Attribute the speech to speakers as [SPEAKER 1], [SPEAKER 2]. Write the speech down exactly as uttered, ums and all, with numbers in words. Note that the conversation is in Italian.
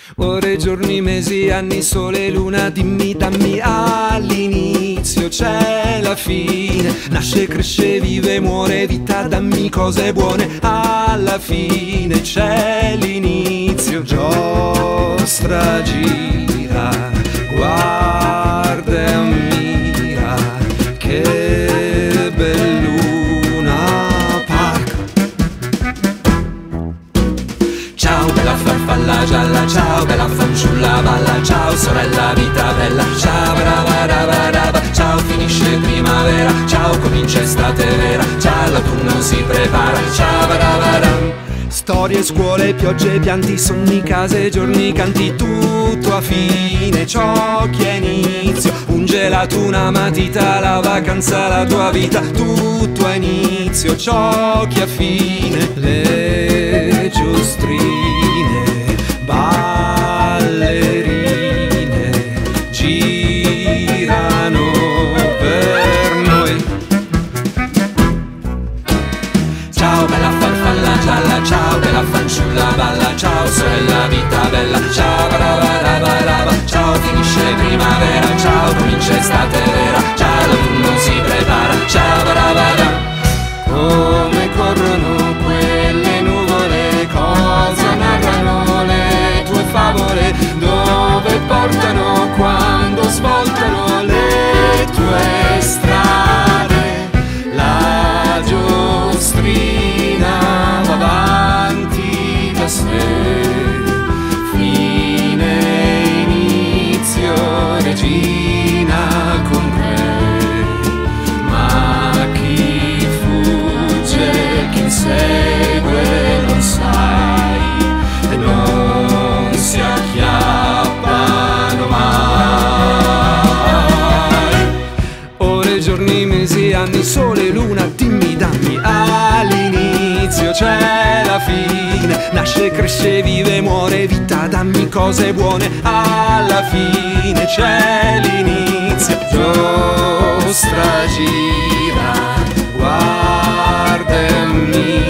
[SPEAKER 1] Ore, giorni, mesi, anni, sole, luna, dimmi, dammi. All'inizio c'è la fine, nasce, cresce, vive, muore, vita, dammi cose buone. Alla fine c'è l'inizio, giostra, gira, guarda e ammira, che belluna park. Ciao bella farfalla gialla, ciao bella fanciulla balla, ciao sorella vita bella, ciao brava brava brava, ciao finisce primavera, ciao comincia estate vera, ciao l'autunno si prepara, ciao brava brava. Storie, scuole, piogge, pianti, sogni, case, giorni, canti, tutto a fine, ciò che è inizio, un gelato, una matita, la vacanza, la tua vita, tutto a inizio, ciò che ha fine, le giostrine, ballerine, girano per noi. Ciao bella farfalla gialla, ciao bella fanciulla balla, ciao sorella vita bella, ciao brava brava brava, ciao finisce primavera, ciao comincia estate vera, ciao l'autunno si prepara, ciao brava brava. Come corrono quelle nuvole, cosa narrano le tue favole, dove portano quando svoltano le tue strade, la giostrina va avanti da sé, fine inizio regina con me, ma chi fugge, chi segue non sai, e non si acchiappano mai. Ore, giorni, mesi, anni, sole, luna, dimmi, dammi. All'inizio c'è la fine, nasce, cresce, vive, muore, vita, dammi cose buone. Alla fine c'è l'inizio, giostra, gira, guarda e ammira,